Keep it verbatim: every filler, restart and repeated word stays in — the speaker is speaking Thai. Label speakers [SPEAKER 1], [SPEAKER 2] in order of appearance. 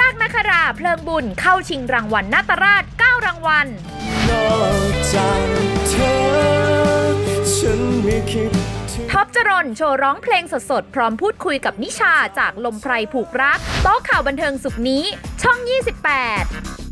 [SPEAKER 1] นาคนคราเพลิงบุญเข้าชิงรางวัลนาตราชเก้ารางวัลนอกจากเธอฉันไม่คิดท็อปจรนโชว์ร้องเพลงสดๆพร้อมพูดคุยกับนิชาจากลมไพรผูกรักโต๊ะข่าวบันเทิงสุขนี้ช่องยี่สิบแปด